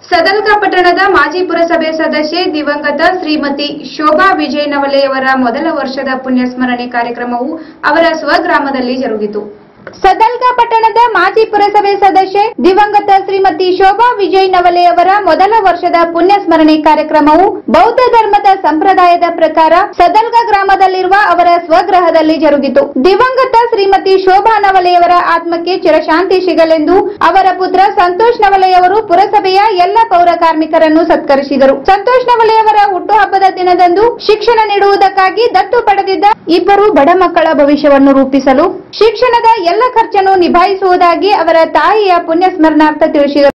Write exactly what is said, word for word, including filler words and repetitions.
ಸದಲ್ಗ ಪಟ್ಟಣದ ಮಾಜಿ ಪುರಸಭೆ ಸದಸ್ಯೆ ದಿವಂಗತ ಶ್ರೀಮತಿ ಶೋಭಾ ವಿಜಯ್ ನವಲೆಯವರ ಮೊದಲ ವರ್ಷದ ಪುಣ್ಯಸ್ಮರಣೆ ಕಾರ್ಯಕ್ರಮವು ಅವರ ಸ್ವಗ್ರಾಮದಲ್ಲಿ ಜರುಗಿತು. ಸದಲ್ಗ ಪಟ್ಟಣದ ಮಾಜಿ ಪುರಸಭೆ ಸದಸ್ಯೆ ದಿವಂಗತ ಶ್ರೀಮತಿ ಶೋಭಾ ವಿಜಯ್ ನವಲೆಯವರ ಮೊದಲ ವರ್ಷದ ಪುಣ್ಯಸ್ಮರಣೆ ಕಾರ್ಯಕ್ರಮವು ಬೌದ್ಧ ಧರ್ಮದ ಸಂಪ್ರದಾಯದ ಪ್ರಕಾರ ಸದಲ್ಗ ಗ್ರಾಮದಲ್ಲಿರುವ ಅವರ ಸ್ವಗೃಹದಲ್ಲಿ ಜರುಗಿತು. ದಿವಂಗತ ಶ್ರೀಮತಿ ಶೋಭಾ ನವಲೆಯವರ ಆತ್ಮಕ್ಕೆ ಚಿರಶಾಂತಿ ಸಿಗಲೆಂದು ಅವರ ಪುತ್ರ ಸಂತೋಷ್ ನವಲೆಯವರು ಪುರಸಭೆಯ ಎಲ್ಲ ಪೌರ ಕಾರ್ಮಿಕರನ್ನು ಸತ್ಕರಿಸಿದರು. ಸಂತೋಷ್ ನವಲೆಯವರ ಹುಟ್ಟುಹಬ್ಬದ ದಿನದಂದು ಶಿಕ್ಷಣ ನೀಡುವುದಕ್ಕಾಗಿ ದತ್ತು ಪಡೆದಿದ್ದ ಇಬ್ಬರು ಬಡ ಮಕ್ಕಳ ಭವಿಷ್ಯವನ್ನು ರೂಪಿಸಲು ಶಿಕ್ಷಣದ ಎಲ್ಲ ಖರ್ಚನ್ನು ನಿಭಾಯಿಸುವುದಾಗಿ ಅವರ ತಾಯಿಯ ಪುಣ್ಯಸ್ಮರಣಾರ್ಥ ತಿಳಿಸಿದರು.